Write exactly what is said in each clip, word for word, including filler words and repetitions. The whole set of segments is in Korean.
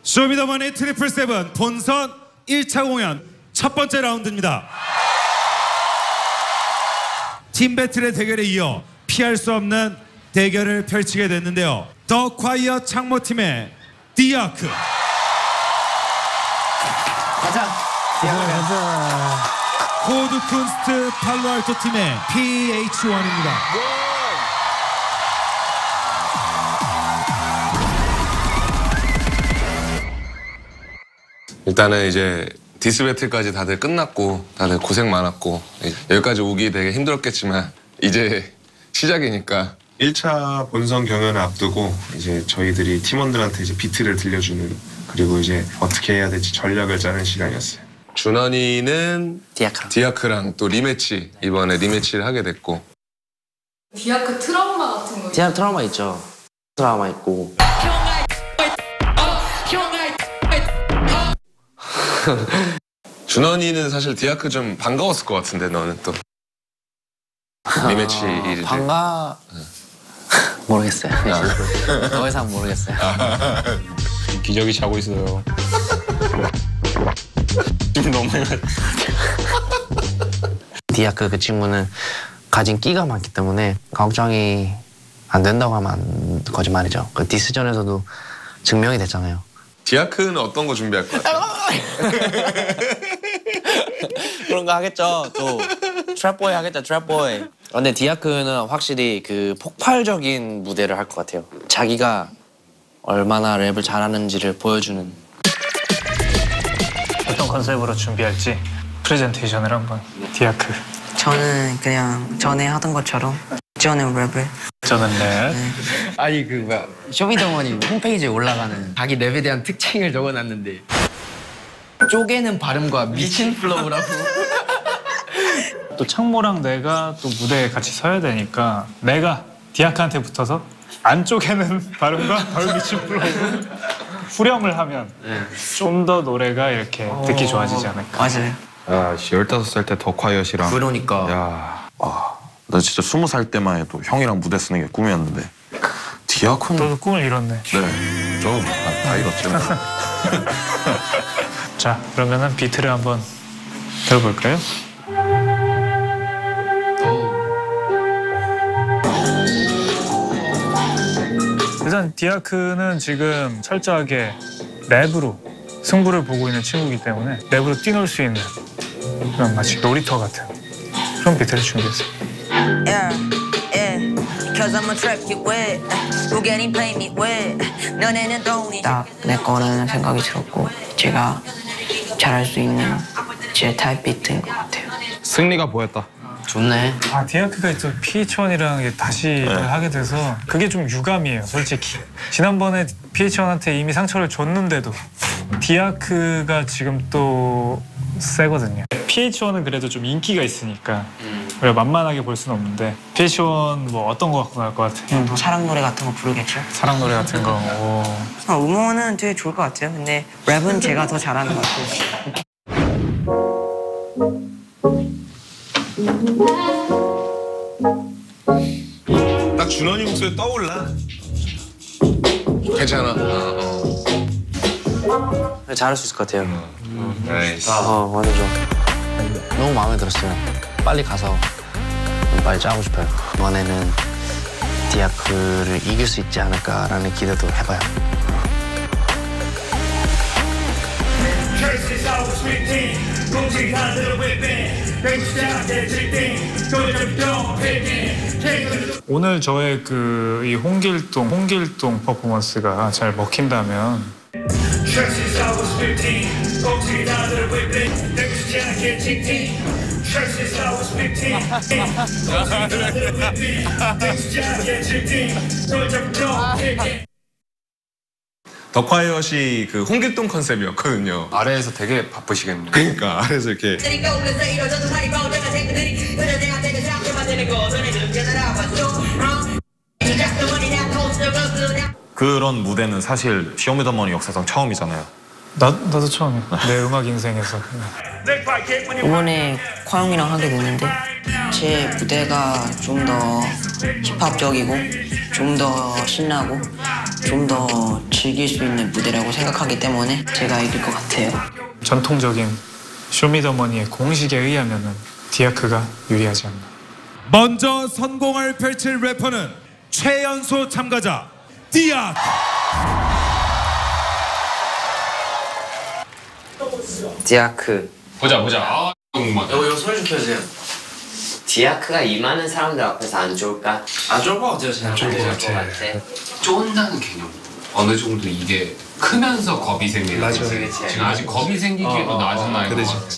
쇼미더머니 트리플 세븐 본선 일 차 공연 첫 번째 라운드입니다. 팀 배틀의 대결에 이어 피할 수 없는 대결을 펼치게 됐는데요. 더 콰이어 창모팀의 디아크, 가자. 가자. 코드 쿤스트 팔로알토 팀의 피에이치 원입니다. 일단은 이제 디스 배틀까지 다들 끝났고 다들 고생 많았고 여기까지 오기 되게 힘들었겠지만 이제 시작이니까 일 차 본선 경연을 앞두고 이제 저희들이 팀원들한테 이제 비트를 들려주는, 그리고 이제 어떻게 해야 될지 전략을 짜는 시간이었어요. 준원이는 디아크랑. 디아크랑 또 리매치, 이번에 리매치를 하게 됐고. 디아크 트라우마 같은 거. 디아크 트라우마 있죠. 트라우마 있고. 준원이는 사실 디아크 좀 반가웠을 것 같은데 너는 또 리매치 일이. 반가... 모르겠어요. 더 이상 모르겠어요. 기저귀 자고 있어요. 지금 너무 디아크 그 친구는 가진 끼가 많기 때문에 걱정이 안 된다고 하면 거짓말이죠. 그 디스전에서도 증명이 됐잖아요. 디아크는 어떤 거 준비할 것 같아요? 그런 거 하겠죠. 또 트랩보이 하겠죠. 트랩보이. 근데 디아크는 확실히 그 폭발적인 무대를 할 것 같아요. 자기가 얼마나 랩을 잘하는지를 보여주는. 어떤 컨셉으로 준비할지 프레젠테이션을 한번. 디아크. 저는 그냥 전에 하던 것처럼 저는 랩을. 저는 랩. 네. 아니 그 뭐야 쇼미더머니 홈페이지에 올라가는 자기 랩에 대한 특징을 적어놨는데 쪼개는 발음과 미친 플로우라고. 또 창모랑 내가 또 무대에 같이 서야 되니까 내가 디아크한테 붙어서 안 쪼개는 발음과 덜 미친 플로우 후렴을 하면 좀 더 노래가 이렇게 듣기 좋아지지 않을까. 맞아요. 야, 열다섯 살 때 더 콰이엇이랑. 그러니까. 야, 와, 나 진짜 스무 살 때만 해도 형이랑 무대 쓰는 게 꿈이었는데. 디아크는. 너도 꿈을 이뤘네. 네, 저 다 이뤘죠. 자, 그러면은 비트를 한번 들어볼까요? 일단 디아크는 지금 철저하게 랩으로 승부를 보고 있는 친구이기 때문에 랩으로 뛰놀 수 있는 그런 마치 놀이터 같은 그런 비트를 준비했어요. Yeah, yeah. Cause I'm a trap you with. Who getting play me with. 너네는 돈이. 딱 내 거라는 생각이 들었고 제가 잘할 수 있는 제 타입 비트인 것 같아요. 승리가 보였다. 좋네. 아, 디아크가 또 피에이치 원이랑 다시 네. 하게 돼서 그게 좀 유감이에요, 솔직히. 지난번에 피에이치 원한테 이미 상처를 줬는데도 디아크가 지금 또 세거든요. 피에이치 원은 그래도 좀 인기가 있으니까 음. 우리가 만만하게 볼 수는 없는데 피에이치 원 뭐 어떤 거 갖고 나올 것 같아? 뭐 사랑 노래 같은 거 부르겠죠? 사랑 노래 같은 거. 오. 아, 음원은 되게 좋을 것 같아요. 근데 랩은 제가 더 잘하는 것 같아요. 딱 준원이 목소리 떠올라. 괜찮아. 어, 어. 잘할 수 있을 것 같아요. 음. 나이스. 어, 완전 좋아. 너무 마음에 들었어요. 빨리 가서 빨리 짜고 싶어요. 이번에는 디아크를 이길 수 있지 않을까라는 기대도 해봐요. 오늘 저의 그 이 홍길동, 홍길동 퍼포먼스가 잘 먹힌다면 더 콰이엇이 그 홍길동 컨셉이었거든요. 아래에서 되게 바쁘시겠네요. 그러니까 아래에서 이렇게. 그런 무대는 사실 쇼미더머니 역사상 처음이잖아요. 나, 나도 처음이야. 내 음악 인생에서. 이번에 콰영이랑 하게 됐는데 제 무대가 좀 더 힙합적이고 좀 더 신나고 좀 더 즐길 수 있는 무대라고 생각하기 때문에 제가 이길 것 같아요. 전통적인 쇼미더머니의 공식에 의하면은 디아크가 유리하지 않나. 먼저 선공을 펼칠 래퍼는 최연소 참가자 디아크. 디아크. 보자 보자. 아, 궁금하다. 이거 소리 좀 켜주세요. 디아크가 이 많은 사람들 앞에서 안 좋을까? 안 좋을 것 같아요. 안 좋을 것 같아. 쫀다는 개념. 어느 정도 이게 크면서 겁이 생기는 맞아. 거지. 그치. 지금 아직 겁이 생기기에도 어, 어, 낮은 나이인 것 같아.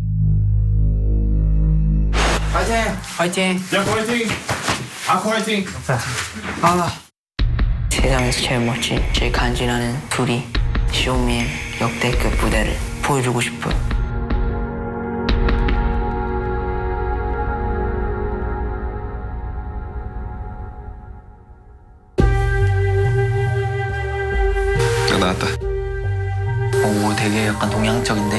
화이팅! 화이팅! 야 화이팅! 아쿠 화이팅! 아, 세상에서 제일 멋진, 제일 간지나는 둘이 쇼미의 역대급 무대를 보여주고 싶어요. 나왔다. 오, 되게 약간 동양적인데?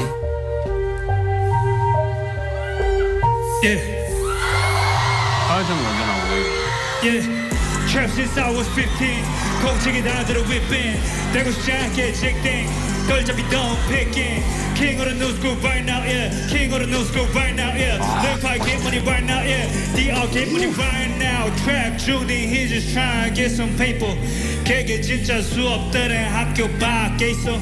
Yeah. 하여튼 먼저 나오고. Yeah. Trap since I was fifteen. 공책에 다들어 whipping. 대고 싶지 않게 직딩. 걸 잡이 don't picking. King of the new school right now, yeah. King of the new school right now, yeah. Look I get money right now, yeah. D R get money right now. Trap Judy, he just trying to get some paper. 걔게 진짜 수업들은 학교 밖에 있어.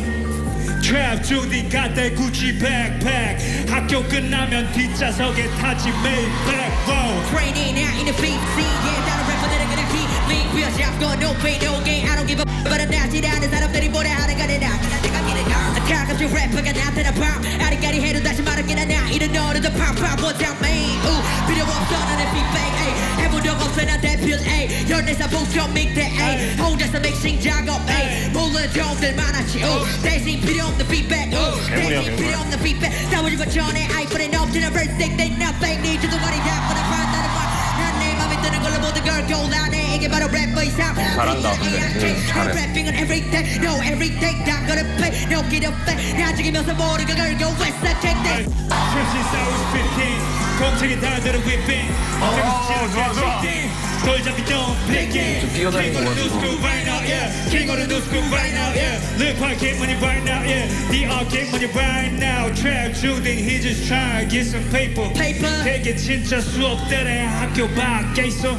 Trap Judy got that Gucci backpack. 학교 끝나면 뒷좌석에 타지 Maybach. Training out in the beat scene, yeah. 다른 래퍼들은 그냥 keep link. We are sharp, got no pain, no gain. I don't give a but I'm not 지나는 사람들이 뭐래 하는 거는 나 내가 기는 나 가끔씩 래퍼가 나타나 밤 아리까리 해도 다시 말하긴 하나 이런 너는 더 팍팍 One time main 우 필요 없어 나는 빅뱅 에이 해본 적 없어 난 대필 에이 열네살 복종 믹대 에이 혼자서 믹싱 작업 에이 몰라 정들 많았지 우 대신 필요 없는 feedback 우 대신 필요 없는 feedback 다 보지 마 전에 아이폰에 없지나 first thing they nothing need to do what it down for the front 나는 말난내 맘에 드는 걸로 모든 걸 골라내 이게 바로 래퍼의 삶 잘한다. I'm rapping on everything, no everything 다 gonna pay, no get up there 나중이면서 모르가 걸고 Westside check that Trap since I was fifteen. 공책에 다들어 whipping. 대고 싶지 않게 직딩. 걸 잡이 don't picking. King of the new school right now, yeah. King of the new school right now, yeah. Look I get money right now, yeah. D R get money right now. Trap Judy, he just trying to get some paper. Paper. 걔게 진짜 수업들은 학교 밖에 있어.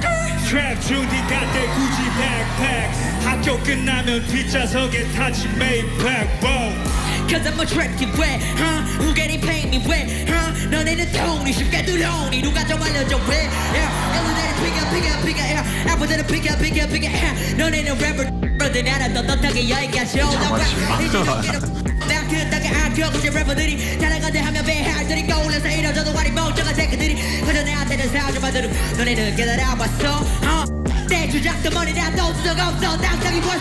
Trap Judy got that Gucci backpack. 학교 끝나면 뒷좌석에 타지 Maybach. Cause I'm a trap kid 왜 huh? Who getting paid me 왜 huh? 너네는 돈이 쉽게 들어오니 누가 좀 알려줘 왜 yeah. Elevator pick up pick up pick up yeah. 아무데나 pick up pick up pick up yeah. 너네는 rapper brother 나는 떳떳하게 여기까지 올라와 이제 여기는 내가 그딴게 안겨고 이제 래퍼들이 자랑한데 하면 배할들이 거울에서 이뤄져도 와리 멍청한 새끼들이 그저 내한테는 사주받으러 너네는 깨달아봤어 huh? 내 주작도 머리 나도 수적 없어 남자기 벌써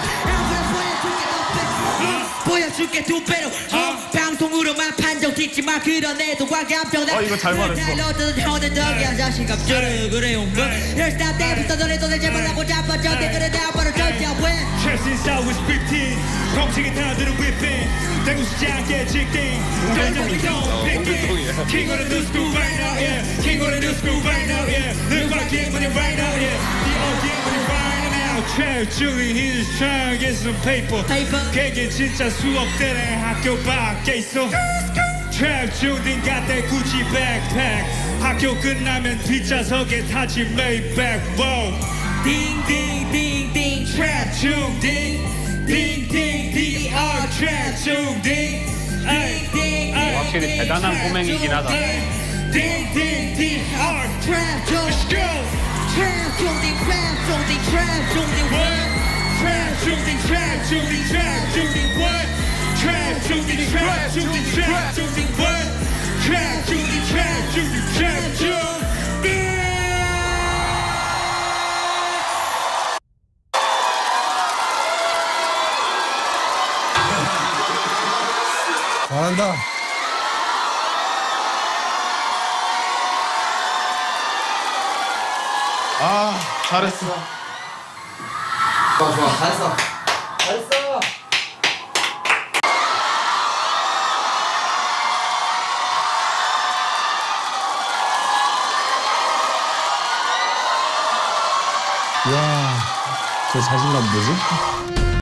보여줄게 두 배로 어? 방송으로만 판정 짓지 마 그런 애도와 감정다 어 이거 잘 말했어 달려든 형은 덕이야 자신감 저를 그래요 열살 때부터 너네도 내 제발하고 잡아줘 댓글에 다 바로 던져 왜 Trap since I was fifteen. 공책에 다들어 whipping. 대고 싶지 않게 직딩. 걸 잡이 don't picking. King of the new school right now, yeah. King of the new school right now, yeah. Look I get money right now, yeah. D R get money right now. Trap Judy, he just trying to get some paper. Paper. 걔게 진짜 수업들은 학교 밖에 있어. Trap Judy got that Gucci backpack. 학교 끝나면 뒷좌석에 타지 Maybach. Whoa. Ding ding ding ding. Trap Judy. Ding ding D R Trap Judy. Ding ding. 확실히 대단한 꼬맹이긴 하다. Ding ding D R Trap Judy. Let's go. Trap Judy Trap Judy Trap Judy what Trap Judy Trap Judy Trap Judy what Trap Judy Trap Judy Trap Judy what Trap Judy Trap Judy Trap Judy. 잘한다. 아 잘했어. 좋아 좋아 잘했어. 잘했어 저 자신감 뭐지?